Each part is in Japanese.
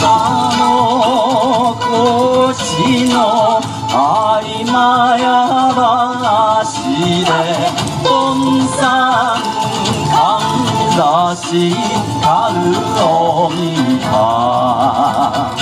さの腰の合間や話でどんさんかんざしかるを見た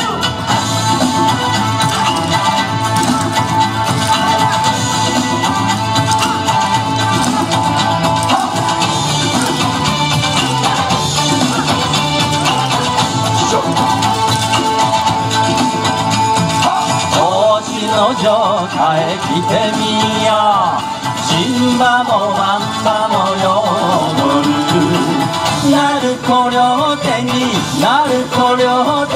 の城下へ来てみや新馬も万馬もよる鳴子両手に鳴子両